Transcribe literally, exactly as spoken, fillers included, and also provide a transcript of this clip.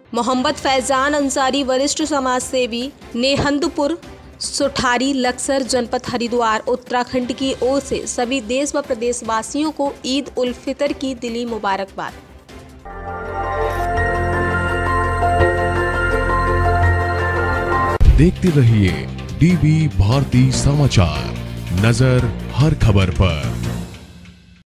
मोहम्मद फैजान अंसारी वरिष्ठ समाज सेवी, नेहंदपुर सुठारी लक्सर जनपद हरिद्वार उत्तराखंड की ओर से सभी देश व प्रदेशवासियों को ईद उल फितर की दिली मुबारकबाद। देखते रहिए डीबी भारती समाचार, नजर हर खबर पर।